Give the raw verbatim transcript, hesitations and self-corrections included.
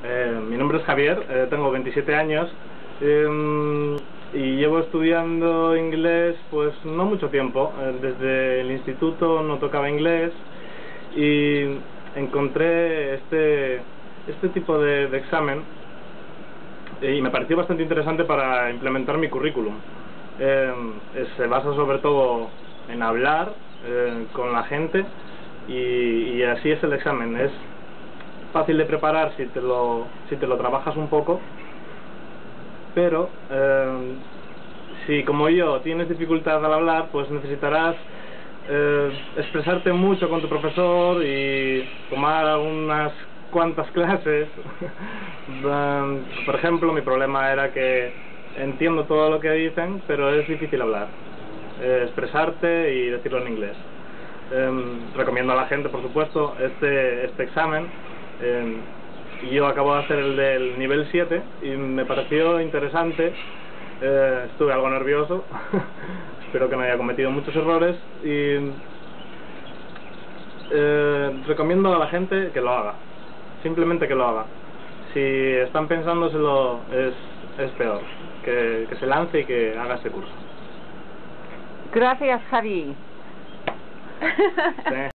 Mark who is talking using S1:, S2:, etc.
S1: Eh, mi nombre es Javier, eh, tengo veintisiete años eh, y llevo estudiando inglés pues no mucho tiempo. Eh, desde el instituto no tocaba inglés y encontré este, este tipo de, de examen y me pareció bastante interesante para implementar mi currículum. Eh, se basa sobre todo en hablar eh, con la gente y, y así es el examen. Es fácil de preparar si te lo, si te lo trabajas un poco, pero eh, si como yo tienes dificultad al hablar, pues necesitarás eh, expresarte mucho con tu profesor y tomar algunas cuantas clases. Por ejemplo, mi problema era que entiendo todo lo que dicen, pero es difícil hablar, eh, expresarte y decirlo en inglés. Eh, recomiendo a la gente, por supuesto, este, este examen. Eh, yo acabo de hacer el del nivel siete y me pareció interesante. Eh, estuve algo nervioso, espero que no haya cometido muchos errores y eh, recomiendo a la gente que lo haga, simplemente que lo haga. Si están pensándoselo es, es peor, que, que se lance y que haga ese curso.
S2: Gracias, Javi.
S1: Sí.